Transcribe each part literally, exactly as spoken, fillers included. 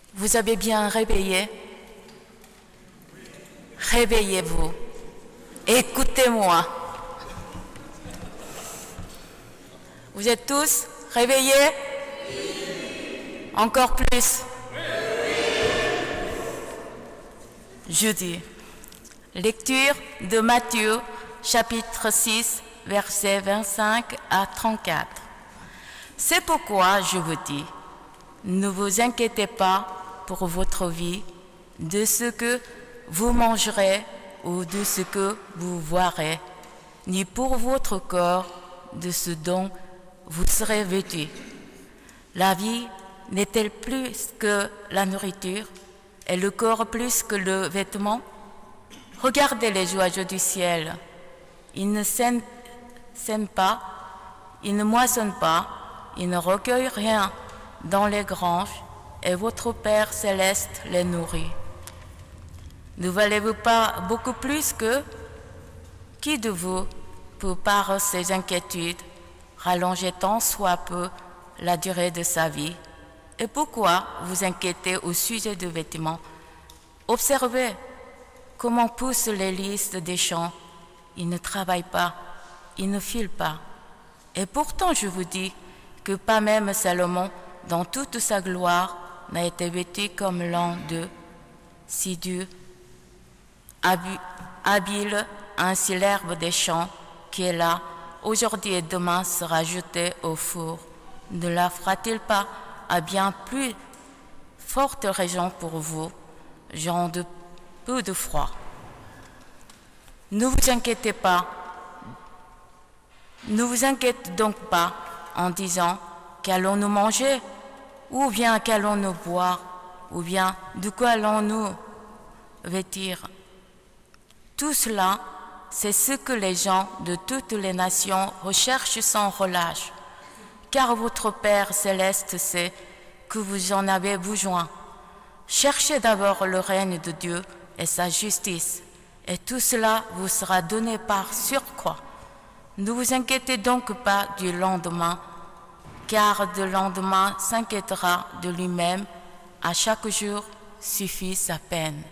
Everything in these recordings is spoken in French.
Vous avez bien réveillé? Réveillez-vous. Écoutez-moi. Vous êtes tous réveillés? Encore plus? Jeudi. Lecture de Matthieu, chapitre six, versets vingt-cinq à trente-quatre. C'est pourquoi je vous dis, ne vous inquiétez pas pour votre vie, de ce que vous mangerez ou de ce que vous boirez, ni pour votre corps, de ce dont vous serez vêtus. La vie n'est-elle plus que la nourriture, et le corps plus que le vêtement? Regardez les oiseaux du ciel. Ils ne sèment, sèment pas, ils ne moissonnent pas, ils ne recueillent rien dans les granges, et votre Père céleste les nourrit. Ne valez-vous pas beaucoup plus que qui de vous peut par ses inquiétudes rallonger tant soit peu la durée de sa vie? Et pourquoi vous inquiétez au sujet de vêtements? Observez comment poussent les lys des champs. Ils ne travaillent pas, ils ne filent pas. Et pourtant je vous dis que pas même Salomon, dans toute sa gloire, n'a été vêtu comme l'un d'eux. Si Dieu habile ainsi l'herbe des champs qui est là, aujourd'hui et demain sera jetée au four, ne la fera-t-il pas à bien plus forte raison pour vous, gens de peu de froid? Ne vous inquiétez pas, ne vous inquiétez donc pas en disant qu'allons-nous manger, ou bien qu'allons-nous boire, ou bien de quoi allons-nous vêtir? Tout cela, c'est ce que les gens de toutes les nations recherchent sans relâche, car votre Père céleste sait que vous en avez besoin. Cherchez d'abord le règne de Dieu et sa justice, et tout cela vous sera donné par surcroît. Ne vous inquiétez donc pas du lendemain, car le lendemain s'inquiétera de lui-même. À chaque jour suffit sa peine.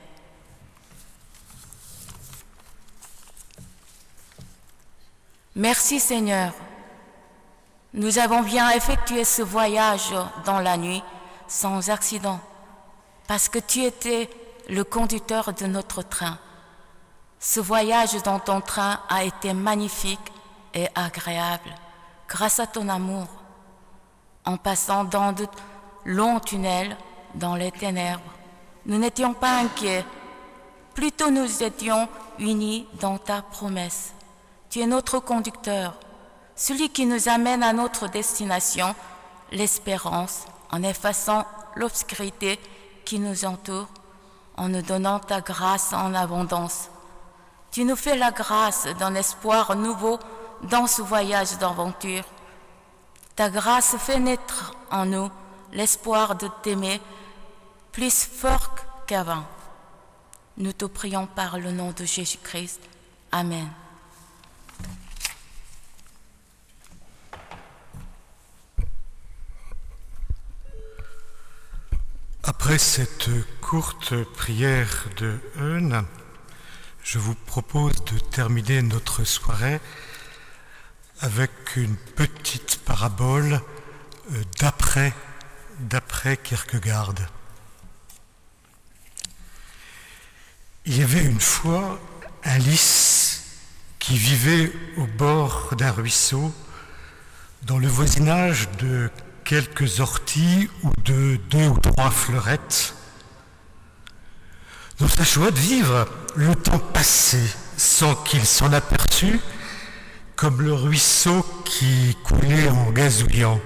Merci Seigneur. Nous avons bien effectué ce voyage dans la nuit sans accident, parce que tu étais le conducteur de notre train. Ce voyage dans ton train a été magnifique et agréable, grâce à ton amour. En passant dans de longs tunnels, dans les ténèbres, nous n'étions pas inquiets, plutôt nous étions unis dans ta promesse. Tu es notre conducteur, celui qui nous amène à notre destination, l'espérance, en effaçant l'obscurité qui nous entoure, en nous donnant ta grâce en abondance. Tu nous fais la grâce d'un espoir nouveau dans ce voyage d'aventure. Ta grâce fait naître en nous l'espoir de t'aimer plus fort qu'avant. Nous te prions par le nom de Jésus-Christ. Amen. Après cette courte prière de Eun, je vous propose de terminer notre soirée avec une petite parabole d'après, d'après Kierkegaard. Il y avait une fois un lys qui vivait au bord d'un ruisseau dans le voisinage de quelques orties ou de deux ou trois fleurettes. Dans sa joie de vivre, le temps passait sans qu'il s'en aperçût, comme le ruisseau qui coulait en gazouillant.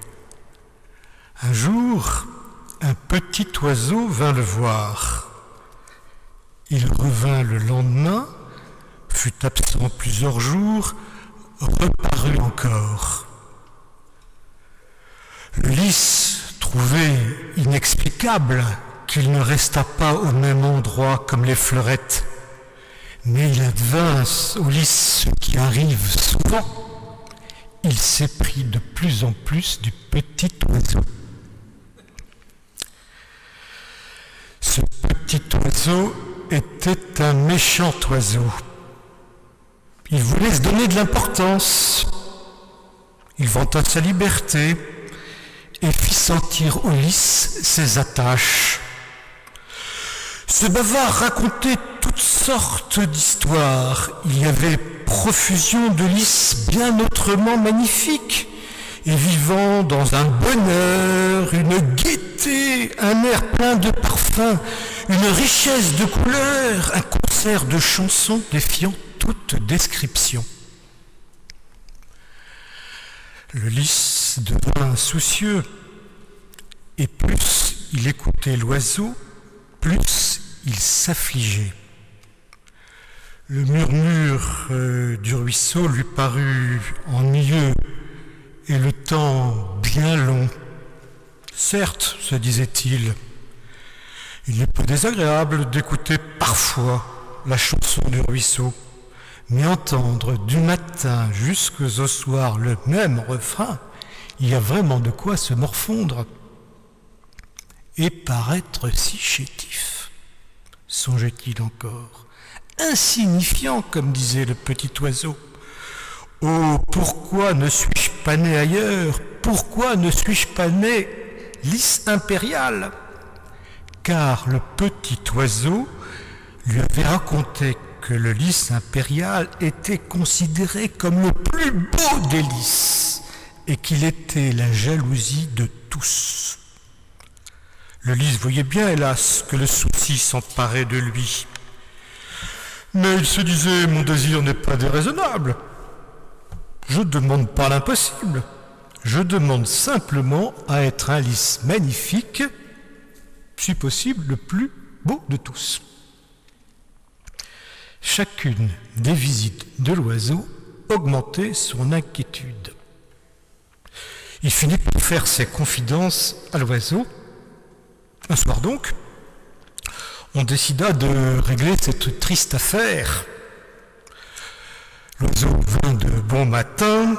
Un jour, un petit oiseau vint le voir. Il revint le lendemain, fut absent plusieurs jours, reparut encore. Le lys trouvait inexplicable qu'il ne restât pas au même endroit comme les fleurettes, mais il advint au lys ce qui arrive souvent. Il s'éprit de plus en plus du petit oiseau. Ce petit oiseau était un méchant oiseau. Il voulait se donner de l'importance. Il vanta sa liberté et fit sentir au lys ses attaches. Ce bavard racontait toutes sortes d'histoires. Il y avait profusion de lys bien autrement magnifiques, et vivant dans un bonheur, une gaieté, un air plein de parfums, une richesse de couleurs, un concert de chansons défiant toute description. Le lys devint soucieux, et plus il écoutait l'oiseau, plus il s'affligeait. Le murmure euh, du ruisseau lui parut ennuyeux, et le temps bien long. Certes, se disait-il, il n'est pas désagréable d'écouter parfois la chanson du ruisseau, mais entendre du matin jusqu'au soir le même refrain, il y a vraiment de quoi se morfondre et paraître si chétif, songeait-il encore, insignifiant, comme disait le petit oiseau. Oh, pourquoi ne suis-je pas né ailleurs? Pourquoi ne suis-je pas né lys impérial? Car le petit oiseau lui avait raconté que le lys impérial était considéré comme le plus beau des lys et qu'il était la jalousie de tous. Le lys voyait bien, hélas, que le souci s'emparait de lui. Mais il se disait, mon désir n'est pas déraisonnable. Je ne demande pas l'impossible. Je demande simplement à être un lys magnifique, si possible le plus beau de tous. Chacune des visites de l'oiseau augmentait son inquiétude. Il finit par faire ses confidences à l'oiseau. Un soir donc, on décida de régler cette triste affaire. L'oiseau vint de bon matin,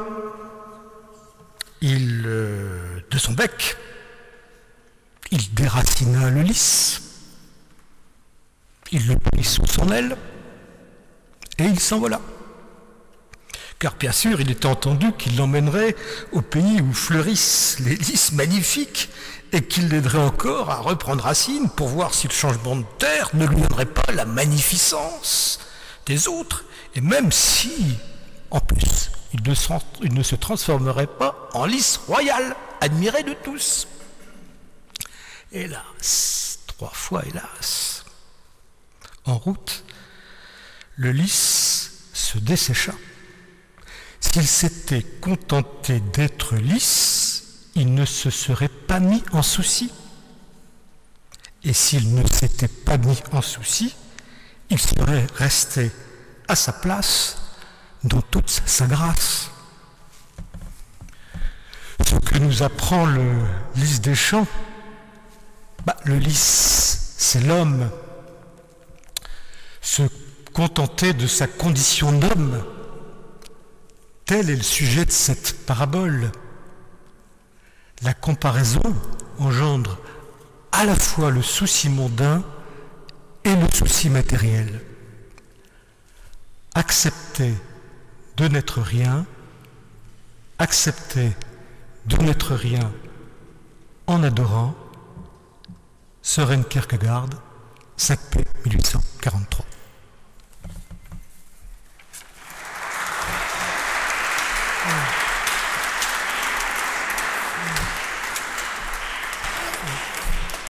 il, euh, de son bec, il déracina le lys, il le prit sous son aile, et il s'envola. Car bien sûr, il était entendu qu'il l'emmènerait au pays où fleurissent les lys magnifiques et qu'il l'aiderait encore à reprendre racine pour voir si le changement de terre ne lui donnerait pas la magnificence des autres, et même si, en plus, il ne, il ne se transformerait pas en lys royal, admiré de tous. Hélas, trois fois hélas. En route, le lys se dessécha. S'il s'était contenté d'être lys, il ne se serait pas mis en souci. Et s'il ne s'était pas mis en souci, il serait resté à sa place dans toute sa grâce. Ce que nous apprend le lys des champs, bah, le lys, c'est l'homme. Se contenter de sa condition d'homme, tel est le sujet de cette parabole. La comparaison engendre à la fois le souci mondain et le souci matériel. Accepter de n'être rien, accepter de n'être rien en adorant, Søren Kierkegaard, cinq mai mille huit cent quarante-trois.